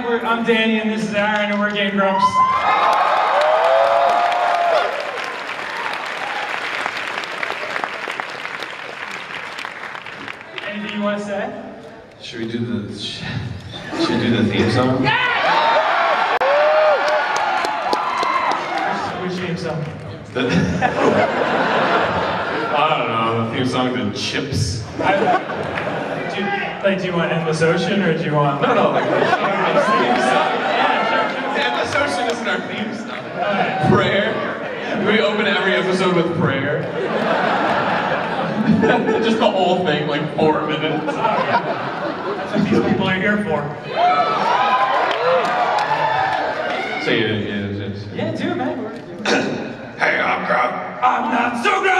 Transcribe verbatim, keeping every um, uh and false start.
we're, I'm Danny and this is Arin and we're Game Grumps. Anything you want to say? Should we do the sh should we do the theme song? Yeah! Which theme song? The I don't know. The theme song to Chips. I, do you, like, do you want Endless Ocean or do you want? No, no, like the theme song. Yeah, sure, sure. Endless Ocean isn't our theme song. Right. Prayer. We open every episode with prayer. Just the whole thing, like four minutes. Oh, yeah. That's what these people are here for. So yeah, yeah, yeah. Yeah, do it, man. Hey, I'm Grump. I'm not so good.